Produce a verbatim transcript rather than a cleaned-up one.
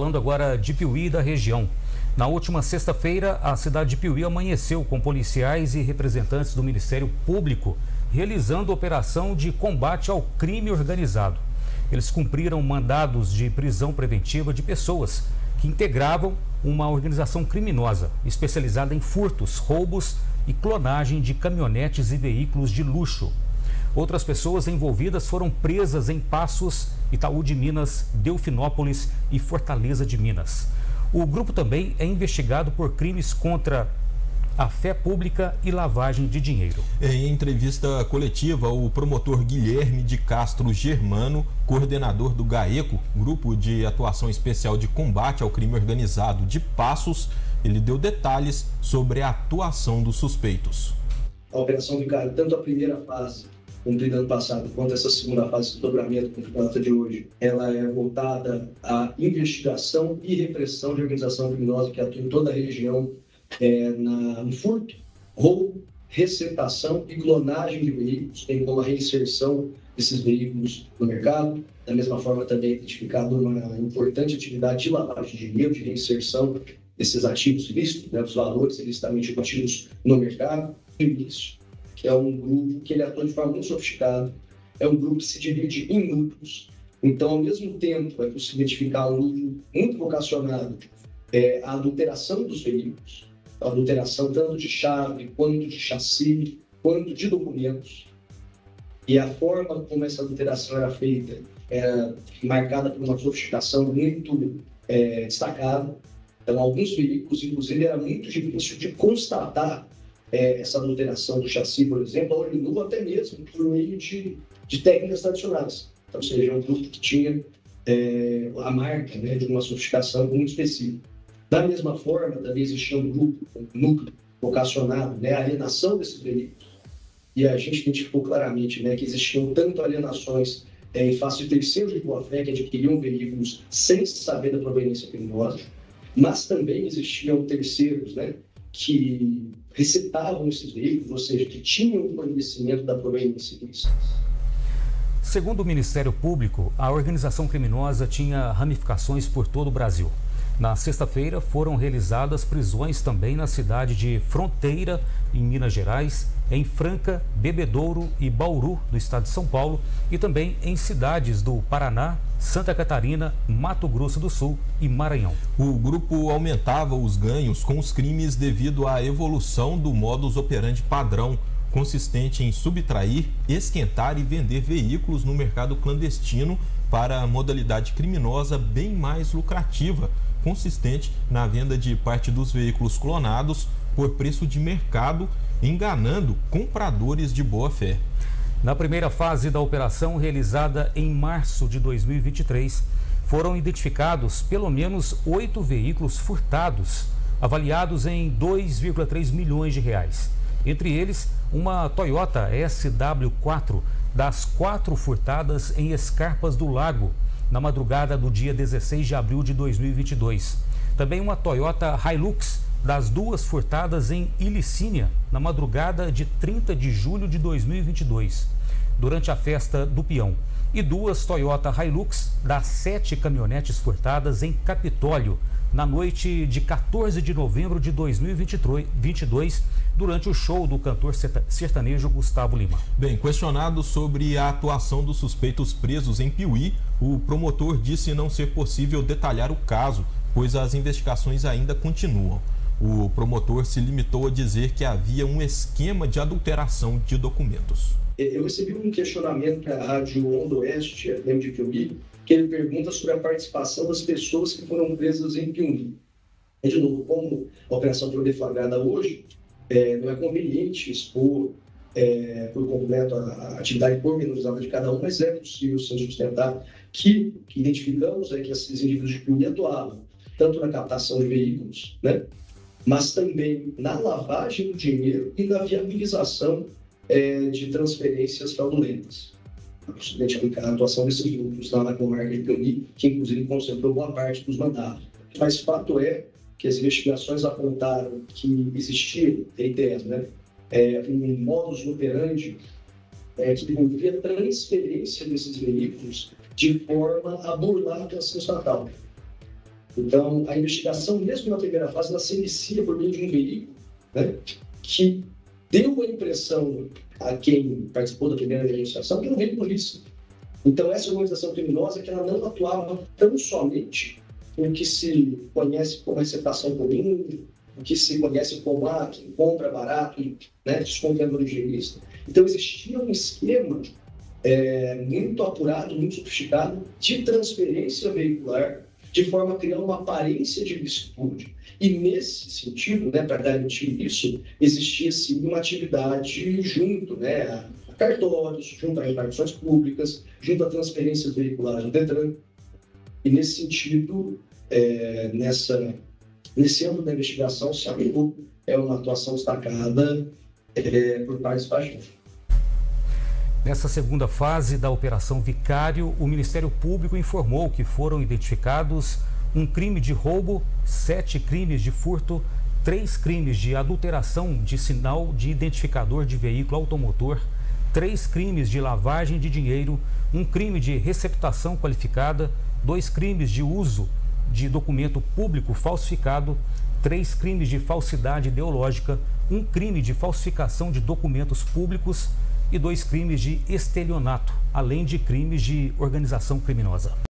falando agora de Piuí e da região. Na última sexta-feira, a cidade de Piuí amanheceu com policiais e representantes do Ministério Público realizando operação de combate ao crime organizado. Eles cumpriram mandados de prisão preventiva de pessoas que integravam uma organização criminosa especializada em furtos, roubos e clonagem de caminhonetes e veículos de luxo. Outras pessoas envolvidas foram presas em Passos, Itaú de Minas, Delfinópolis e Fortaleza de Minas. O grupo também é investigado por crimes contra a fé pública e lavagem de dinheiro. Em entrevista coletiva, o promotor Guilherme de Castro Germano, coordenador do GAECO, Grupo de Atuação Especial de Combate ao Crime Organizado de Passos, ele deu detalhes sobre a atuação dos suspeitos. A Operação Vicário, tanto a primeira fase, cumprida ano passado, quanto essa segunda fase de dobramento com a data de hoje, ela é voltada à investigação e repressão de organização criminosa que atua em toda a região, é, na, no furto, roubo, receptação e clonagem de veículos, bem como a reinserção desses veículos no mercado. Da mesma forma, também é identificado uma importante atividade de lavagem de dinheiro, de reinserção desses ativos ilícitos, né, os valores ilicitamente obtidos no mercado. Isso, que é um grupo que ele atua de forma muito sofisticada, é um grupo que se divide em núcleos. Então, ao mesmo tempo, é possível identificar um núcleo muito vocacionado é, à adulteração dos veículos, a adulteração tanto de chave, quanto de chassi, quanto de documentos. E a forma como essa adulteração era feita era marcada por uma sofisticação muito é, destacada. Então, alguns veículos, inclusive, era muito difícil de constatar É, essa adulteração do chassi, por exemplo, a olho nu, até mesmo por meio de, de técnicas tradicionais. Então, ou seja, um grupo que tinha é, a marca, né, de uma sofisticação muito específica. Da mesma forma, também existia um grupo, um núcleo vocacionado, né, a alienação desses veículos. E a gente identificou claramente, né, que existiam tanto alienações é, em face de terceiros de boa-fé que adquiriam veículos sem saber da proveniência criminosa, mas também existiam terceiros, né, que receptavam esses veículos, ou seja, que tinham conhecimento da proveniência ilícita. Segundo o Ministério Público, a organização criminosa tinha ramificações por todo o Brasil. Na sexta-feira foram realizadas prisões também na cidade de Fronteira, em Minas Gerais, em Franca, Bebedouro e Bauru, no estado de São Paulo, e também em cidades do Paraná, Santa Catarina, Mato Grosso do Sul e Maranhão. O grupo aumentava os ganhos com os crimes devido à evolução do modus operandi padrão, consistente em subtrair, esquentar e vender veículos no mercado clandestino para a modalidade criminosa bem mais lucrativa, consistente na venda de parte dos veículos clonados por preço de mercado, enganando compradores de boa-fé. Na primeira fase da operação, realizada em março de dois mil e vinte e três, foram identificados pelo menos oito veículos furtados, avaliados em dois vírgula três milhões de reais. Entre eles, uma Toyota S W quatro, das quatro furtadas em Escarpas do Lago, na madrugada do dia dezesseis de abril de dois mil e vinte e dois. Também uma Toyota Hilux, das duas furtadas em Ilicínia, na madrugada de trinta de julho de dois mil e vinte e dois, durante a festa do Peão. E duas Toyota Hilux, das sete caminhonetes furtadas em Capitólio, na noite de quatorze de novembro de dois mil e vinte e dois, durante o show do cantor sertanejo Gustavo Lima. Bem, questionado sobre a atuação dos suspeitos presos em Piuí, o promotor disse não ser possível detalhar o caso, pois as investigações ainda continuam. O promotor se limitou a dizer que havia um esquema de adulteração de documentos. Eu recebi um questionamento da Rádio Onda Oeste, F M de Piuí, que ele pergunta sobre a participação das pessoas que foram presas em Piuí. E, de novo, como a operação foi deflagrada hoje, é, não é conveniente expor é, por completo a, a atividade pormenorizada de cada um, mas é possível sim sustentar que, que identificamos é que esses indivíduos de Piuí atuavam tanto na captação de veículos, né, mas também na lavagem do dinheiro e na viabilização é, de transferências fraudulentas. A atuação desses grupos lá na comarca de Piuí, que inclusive concentrou boa parte dos mandados. Mas fato é que as investigações apontaram que existia, reitero, né, é, um modus operandi é, que envolvia a transferência desses veículos de forma a burlar a ação estatal. Então, a investigação, mesmo na primeira fase, ela se inicia por meio de um veículo, né, que deu a impressão a quem participou da primeira investigação que não veio polícia. Então, essa organização criminosa que ela não atuava tão somente no que se conhece como receptação comum, o que se conhece como ah, quem compra barato, né, descontando originalista. Então, existia um esquema é, muito apurado, muito sofisticado de transferência veicular, de forma a criar uma aparência de licitude. E, nesse sentido, né, para garantir isso, existia sim uma atividade junto, né, a cartórios, junto a repartições públicas, junto a transferências veiculares do Detran. E, nesse sentido, é, nessa, nesse âmbito da investigação, se aplicou é uma atuação destacada é, por parte do agentes. Nessa segunda fase da Operação Vicário, o Ministério Público informou que foram identificados um crime de roubo, sete crimes de furto, três crimes de adulteração de sinal de identificador de veículo automotor, três crimes de lavagem de dinheiro, um crime de receptação qualificada, dois crimes de uso de documento público falsificado, três crimes de falsidade ideológica, um crime de falsificação de documentos públicos e dois crimes de estelionato, além de crimes de organização criminosa.